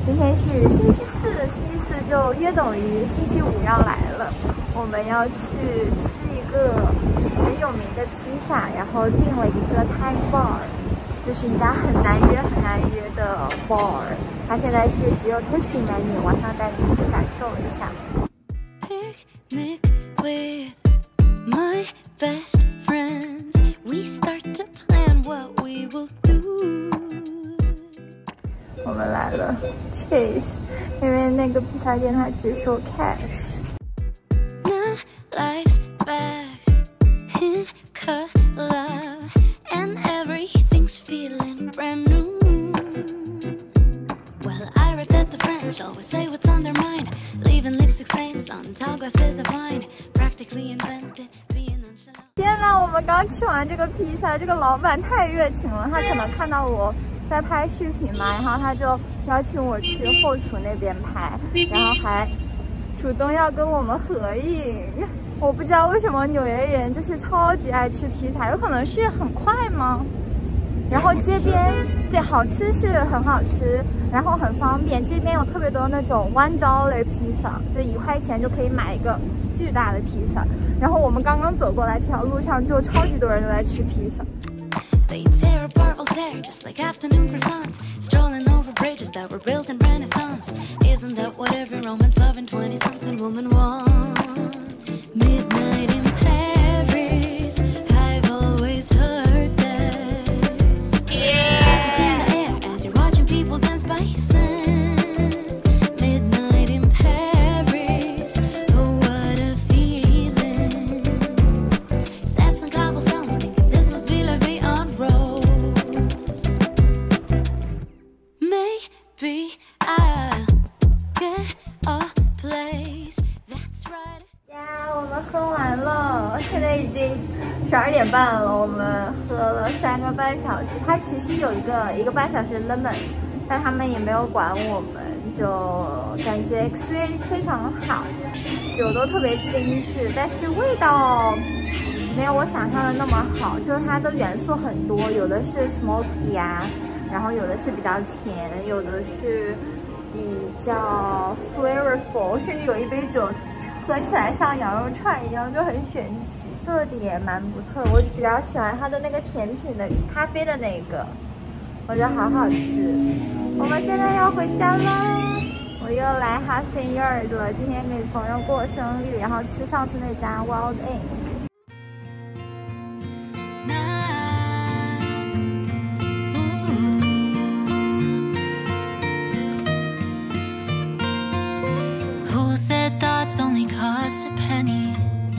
今天是星期四，星期四就约等于星期五要来了。我们要去吃一个很有名的披萨，然后订了一个 Time Bar， 就是一家很难约的 bar。它现在是只有 tasting menu， 晚上带你们去感受一下。 Picnic with my best friends. We start to plan what we will do. 我们来了 Chase， 因为那个披萨店它只收 cash。 Now life's back in color and everything's feeling brand new. Well, I read that the French always say what's on their mind, leaving lipstick stains on tall glasses of wine, practically invented being nonchalant. 天呐，我们刚吃完这个披萨，这个老板太热情了，他可能看到我在拍视频嘛，然后他就邀请我去后厨那边拍，然后还主动要跟我们合影。我不知道为什么纽约人就是超级爱吃披萨，有可能是很快吗？然后街边对好吃是很好吃，然后很方便，街边有特别多那种$1披萨，就1块钱就可以买一个巨大的披萨。然后我们刚刚走过来这条路上就超级多人都在吃披萨。 They tear apart Voltaire just like afternoon croissants, strolling over bridges that were built in Renaissance. Isn't that what every romance loving 20-something woman wants? Midnight in Paris, I've always heard there's magic in the air as you're watching people dance by sand. Midnight in Paris, oh what a feeling. Steps on cobblestones, thinking this must be la vie en rose. Maybe I'll get a place that's right. 呀，我们喝完了，现在已经12点半了，我们喝了3个半小时。它其实有一个半小时 limit， 但他们也没有管我们，就感觉 experience 非常好，酒都特别精致，但是味道没有我想象的那么好，就是它的元素很多，有的是 smoky 啊，然后有的是比较甜，有的是比较 flavorful， 甚至有一杯酒喝起来像羊肉串一样，就很神奇，色底也蛮不错的。我比较喜欢它的那个甜品的咖啡的那个，我觉得好好吃。我们现在要回家啦，我又来 Hudson Yard 了，今天给朋友过生日，然后吃上次那家 Wild Egg。 Only cost a penny.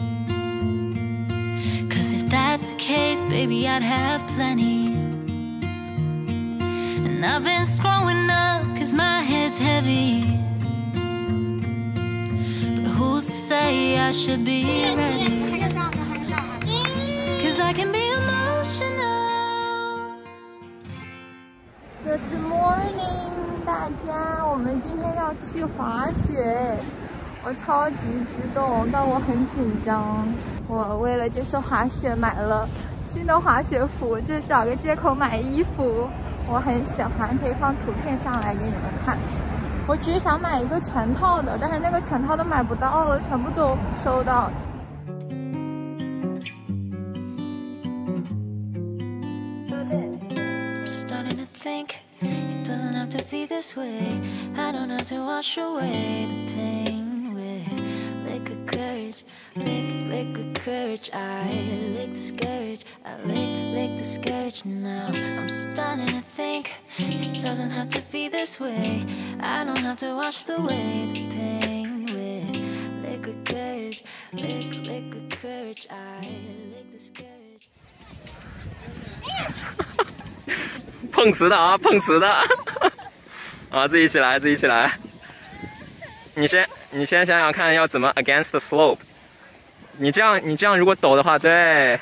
'Cause if that's the case, baby, I'd have plenty. And I've been screwing up 'cause my head's heavy. But who's to say I should be ready? 'Cause I can be emotional. Good morning， 大家，我们今天要去滑雪。我超级激动，但我很紧张。我为了这次滑雪买了新的滑雪服，就找个借口买衣服。我很喜欢，可以放图片上来给你们看。我其实想买一个全套的，但是那个全套都买不到了，全部都收到。 Starting to think it doesn't have to be this way. I don't have to wash away the pain. Lick courage, lick with courage. I lick the scourge, I lick the scourge. Now I'm starting to think it doesn't have to be this way. I don't have to wash away the pain with liquid courage, lick with courage. I lick the scourge. 碰瓷的啊，碰瓷的啊，自己起来，自己起来。你先想想看要怎么 against the slope。你这样如果抖的话，对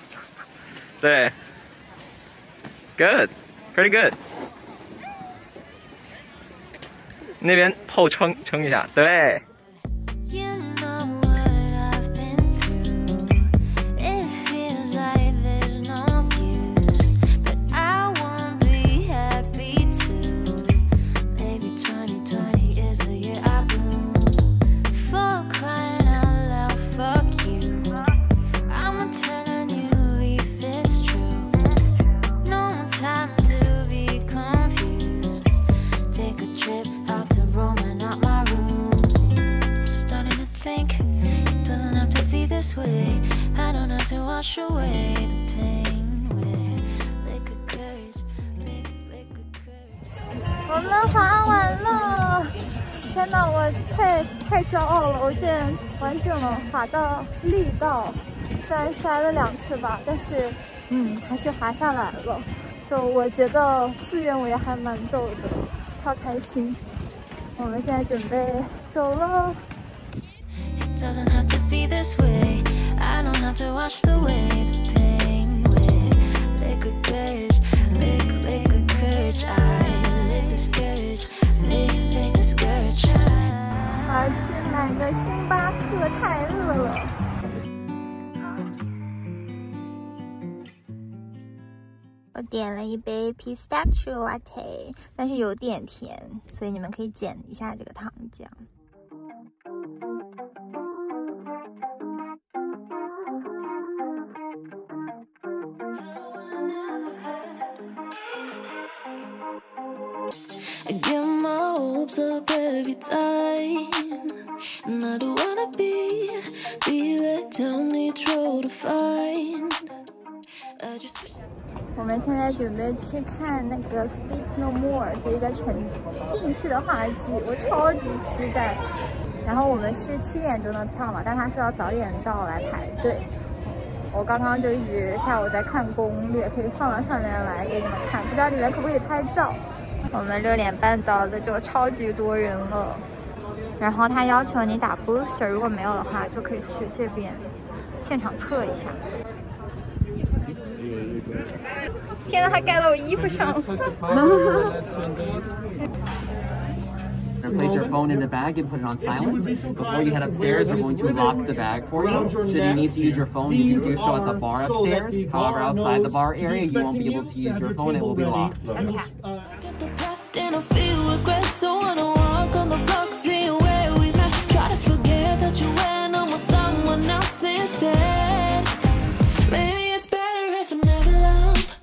，good， pretty good。那边后撑一下，对。 Maybe 20 way. I don't have to wash away the pain with liquid courage, liquid courage. 我们滑完了，天哪，我太骄傲了！我竟然完整的滑到力道，虽然摔了2次吧，但是还是滑下来了。就我觉得自认为还蛮逗的，超开心。我们现在准备走了。 Doesn't have to be this way. I don't have to wash away the pain with liquid courage, liquid courage. I live this courage, live this courage. 我要去买个星巴克，太饿了。我点了一杯 pistachio latte， 但是有点甜，所以你们可以减一下这个糖浆。 I get my hopes up every time, and I don't wanna be let down each road to find. I just wish that 我们现在准备去看那个《Sleep No More》这一个沉浸式的话剧，我超级期待。然后我们是7点钟的票嘛，但他说要早点到来排队。我刚刚就一直下午在看攻略，可以放到上面来给你们看，不知道里面可不可以拍照。我们6点半到的，就超级多人了。然后他要求你打 booster， 如果没有的话，就可以去这边现场测一下。天呐，还盖到我衣服上。 Place your phone in the bag and put it on silent. Before you head upstairs, we're going to lock the bag for you. Should you need to use your phone, you can do so at the bar upstairs. However, outside the bar area, you won't be able to use your phone. It will be locked. Okay. get the past and I feel regret. Don't wanna walk on the block, see where we met. Try to forget that you went on with someone else instead. Maybe it's better if I never love,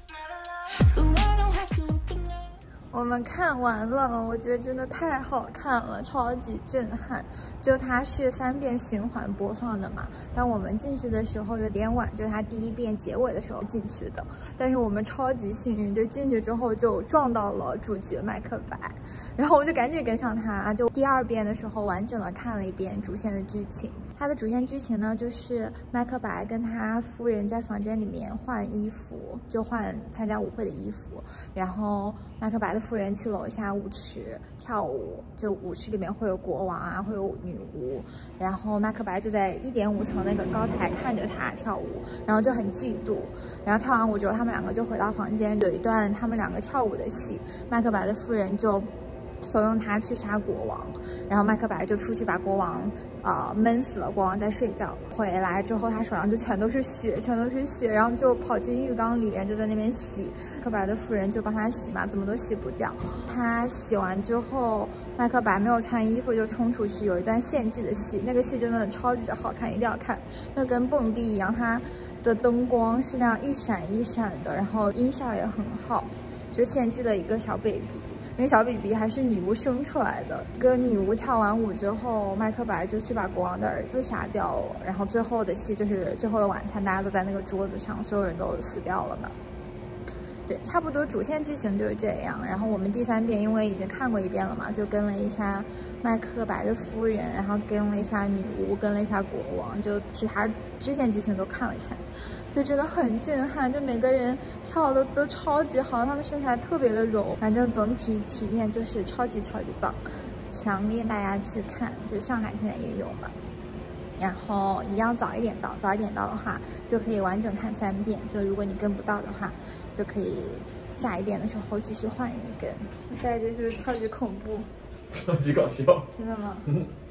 so I don't have to open up. 我们看完了，我觉得真的太好看了，超级震撼。就它是3遍循环播放的嘛，但我们进去的时候有点晚，就是它第1遍结尾的时候进去的。但是我们超级幸运，就进去之后就撞到了主角麦克白，然后我就赶紧跟上他，就第2遍的时候完整的看了一遍主线的剧情。它的主线剧情呢，就是麦克白跟他夫人在房间里面换衣服，就换参加舞会的衣服，然后麦克白的夫人去楼下舞池跳舞，就舞池里面会有国王啊，会有女巫，然后麦克白就在1.5层那个高台看着他跳舞，然后就很嫉妒。然后跳完舞之后，他们2个就回到房间，有一段他们2个跳舞的戏，麦克白的夫人就怂恿他去杀国王，然后麦克白就出去把国王闷死了，国王在睡觉。回来之后，他手上就全都是血，然后就跑进浴缸里面，就在那边洗。麦克白的夫人就帮他洗嘛，怎么都洗不掉。他洗完之后，麦克白没有穿衣服就冲出去，有一段献祭的戏，那个戏真的超级好看，一定要看。那跟蹦迪一样，它的灯光是那样一闪一闪的，然后音效也很好，就献祭了一个小 baby。那个小 baby 还是女巫生出来的。跟女巫跳完舞之后，麦克白就去把国王的儿子杀掉了。然后最后的戏就是最后的晚餐，大家都在那个桌子上，所有人都死掉了嘛。对，差不多主线剧情就是这样。然后我们第3遍因为已经看过1遍了嘛，就跟了一下麦克白的夫人，然后跟了一下女巫，跟了一下国王，就其他支线剧情都看了看。就真的很震撼，就每个人跳的都超级好，他们身材特别的柔，反正总体体验就是超级棒，强烈大家去看，就是上海现在也有嘛。然后一样早一点到的话就可以完整看3遍，就如果你跟不到的话，就可以下一遍的时候继续换一个跟。戴着是不是超级恐怖？ 超级搞笑。 真的吗？